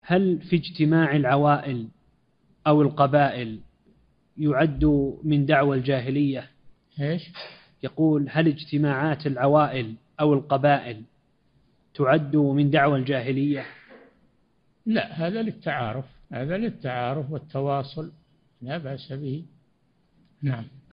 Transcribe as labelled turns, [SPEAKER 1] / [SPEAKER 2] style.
[SPEAKER 1] هل في اجتماع العوائل أو القبائل يعد من دعوى الجاهلية؟
[SPEAKER 2] إيش؟
[SPEAKER 1] يقول: هل اجتماعات العوائل أو القبائل تعد من دعوى الجاهلية؟
[SPEAKER 2] لا، هذا للتعارف، هذا للتعارف والتواصل، لا بأس به. نعم.